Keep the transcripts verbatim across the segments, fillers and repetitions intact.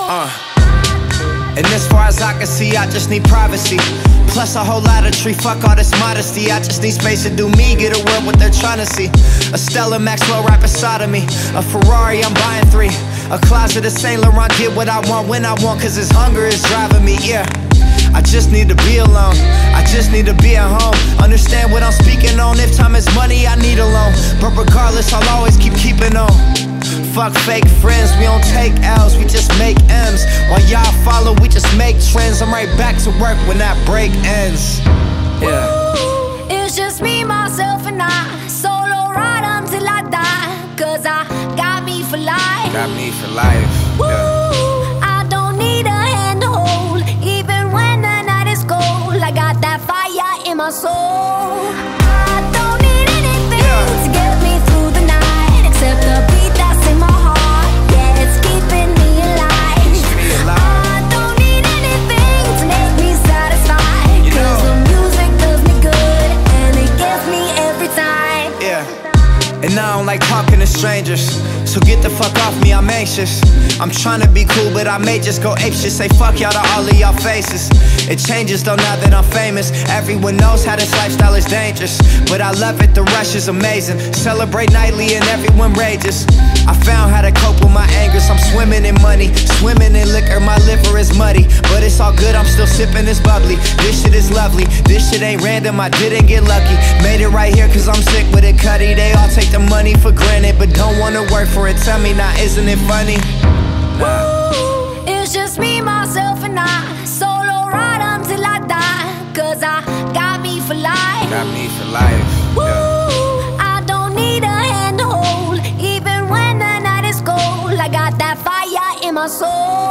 Uh. And as far as I can see, I just need privacy. Plus a whole lot of tree, fuck all this modesty. I just need space to do me, get away what they're trying to see. A Stella Maxwell right beside of me. A Ferrari, I'm buying three. A closet of Saint Laurent, get what I want when I want, cause this hunger is driving me, yeah. I just need to be alone, I just need to be at home. Understand what I'm speaking on, if time is money, I need a loan. But regardless, I'll always keep keeping on. Fuck fake friends, we don't take L's, we just make M's. While y'all follow, we just make trends. I'm right back to work when that break ends. Yeah. Ooh, it's just me, myself, and I. Solo ride until I die. Cause I got me for life. Got me for life. Ooh, yeah. I don't need a hand to hold, even when the night is cold. I got that fire in my soul. I don't need anything yeah. to get me through the night, except the beat that's in my heart. Yeah, it's keeping me alive. Me alive. I don't need anything to make me satisfied, you cause know. the music does me good, and it gets me every time. Yeah. And I don't like talking to strangers, so get the fuck off me, I'm anxious. I'm tryna be cool, but I may just go apeshit. Say fuck y'all to all of y'all faces. It changes though now that I'm famous. Everyone knows how this lifestyle is dangerous, but I love it, the rush is amazing. Celebrate nightly and everyone rages. I found how to cope with my angers. I'm swimming in money, swimming in liquor. My liver is muddy, but it's all good, I'm still sipping this bubbly. This shit is lovely, this shit ain't random, I didn't get lucky. Made it right here cause I'm sick with it, Cuddy. They all take the money for granted, but don't wanna work for it. Tell me now, isn't it funny? Nah. Ooh, it's just me, myself, and I. Solo ride until I die, cause I got me for life. Got me for life. Ooh, yeah. I don't need a hand to hold, even when the night is cold. I got that fire in my soul.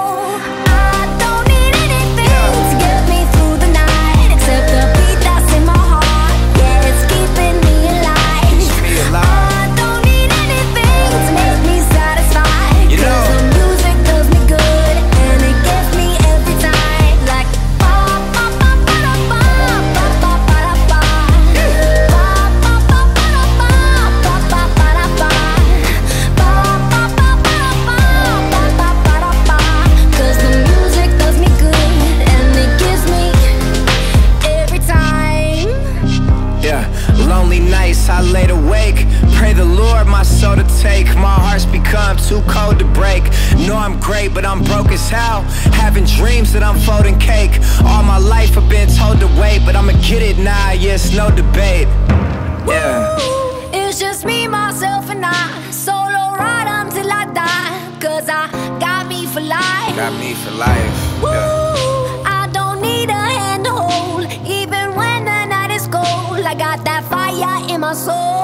I don't need anything yeah. to get me through the night, except the beat that's in my heart. Yeah, it's keeping me alive. Keeps me alive. I don't need anything to make me satisfied, you know. cause the music does me good, and it gets me every time. Like ba ba ba ba da ba, ba ba ba da ba, ba ba ba ba da ba, ba ba ba da ba, ba ba ba ba da ba, ba ba ba da ba. Cause the music does me good, and it gives me every time. Yeah, lonely nights I laid awake, pray the Lord my soul to take. My heart's become too cold to break. Know I'm great, but I'm broke as hell. Having dreams that I'm folding cake. All my life I've been told to wait, but I'ma get it now, yeah, it's no debate. Yeah. Ooh, it's just me, myself, and I. Solo ride until I die, cause I got me for life. Got me for life. Yeah. Ooh, I don't need a hand to hold, even when the night is cold. I got that fire in my soul.